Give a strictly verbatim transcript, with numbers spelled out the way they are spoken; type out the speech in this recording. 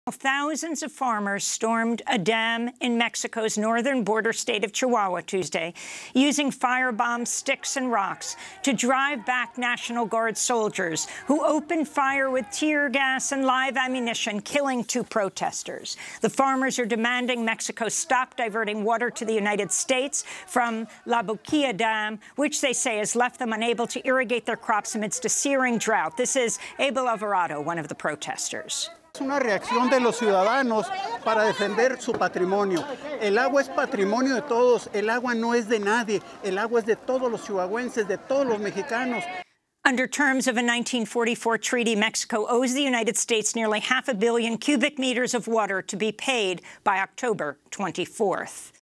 Thousands of farmers stormed a dam in Mexico's northern border state of Chihuahua Tuesday, using firebombs, sticks, and rocks to drive back National Guard soldiers who opened fire with tear gas and live ammunition, killing two protesters. The farmers are demanding Mexico stop diverting water to the United States from La Boquilla Dam, which they say has left them unable to irrigate their crops amidst a searing drought. This is Abel Alvarado, one of the protesters. Es una reacción de los ciudadanos para defender su patrimonio. El agua es patrimonio de todos, el agua no es de nadie, el agua es de todos los chihuahuenses, de todos los mexicanos. Under terms of a nineteen forty-four treaty, Mexico owes the United States nearly half a billion cubic meters of water to be paid by October twenty-fourth.